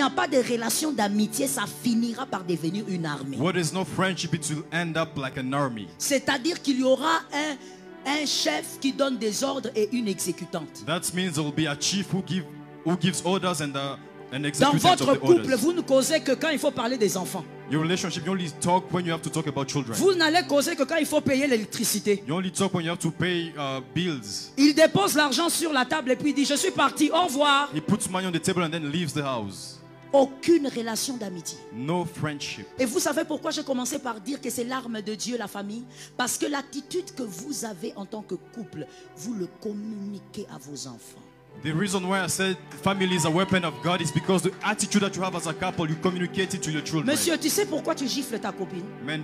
n'a pas de relation d'amitié, ça finira par devenir une armée. Where there's no friendship, it will end up like an army. C'est-à-dire qu'il y aura un chef qui donne des ordres et une exécutante. That means there will be a chief who gives orders and an Dans executant votre of the couple, orders. vous ne causez que quand il faut parler des enfants. Your relationship, you only talk when you have to talk about children. Vous n'allez causer que quand il faut payer l'électricité. You only talk when you have to pay bills. Il dépose l'argent sur la table et puis il dit, je suis parti, au revoir. He puts money on the table and then leaves the house. Aucune relation d'amitié. No friendship. Et vous savez pourquoi j'ai commencé par dire que c'est l'arme de Dieu, la famille? Parce que l'attitude que vous avez en tant que couple, vous le communiquez à vos enfants. The reason why I said family is a weapon of God is because the attitude that you have as a couple, you communicate it to your children. Monsieur, tu sais pourquoi tu gifles ta copine? Man,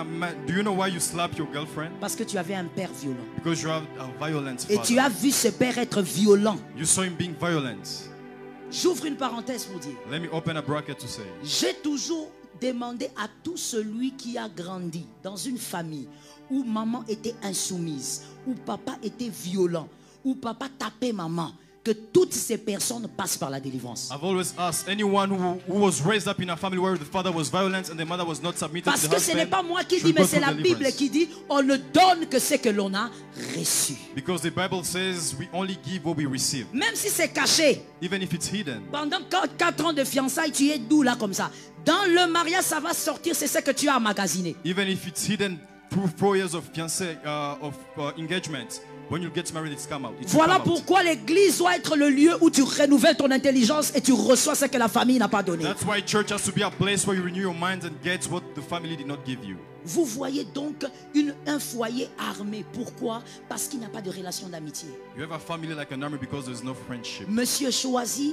do you know why you slap your girlfriend? Parce que tu avais un père violent. Because you have a violent Et father. tu as vu ce père être violent. You saw him being violent. J'ouvre une parenthèse pour dire. Let me open a bracket to say. J'ai toujours demandé à tout celui qui a grandi dans une famille où maman était insoumise, où papa était violent, où papa tapait maman, que toutes ces personnes passent par la délivrance. I've always asked anyone who was raised up in a family where the father was violent and the mother was not submitted Parce to the que ce n'est husband. pas moi qui dis, should mais go c'est through la Bible deliverance. qui dit, on ne donne que ce que l'on a reçu. Because the Bible says we only give what we receive, Même si c'est caché, even if it's hidden. pendant 4 ans de fiançailles, tu es doux là comme ça. Dans le mariage, ça va sortir, c'est ce que tu as emmagasiné. Even if it's hidden through 4 years of fiancé, engagement, when you get married, it's come out. It will Voilà come out. pourquoi l'église doit être le lieu où tu renouvelles ton intelligence et tu reçois ce que la famille n'a pas donné. That's why church has to be a place where you renew your mind and get what the family did not give you. Vous voyez donc un foyer armé. Pourquoi? Parce qu'il n'y a pas de relation d'amitié. You have a family like an army because there's no friendship. Monsieur choisit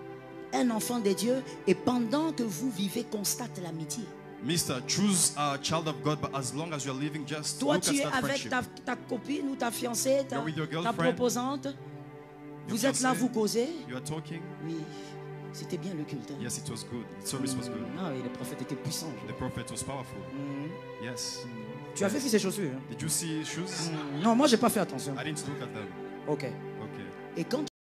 un enfant de Dieu et pendant que vous vivez, constate l'amitié. Mister, choose a child of God, but as long as you're living, just Toi, look at tu es that avec friendship. ta copine ou ta fiancée, You're with your ta girlfriend, proposante. Vous your êtes là, fiancé. vous causez. You are talking. Oui, c'était bien le culte. Hein? Yes, it was good. The service was good. Ah oui, le prophète était puissant. The prophet was powerful. Mhm. Yes. Tu avais vu ses chaussures? Hein? Did you see his shoes? Non, moi, j'ai pas fait attention. I didn't look at them. Ok. Okay. Et quand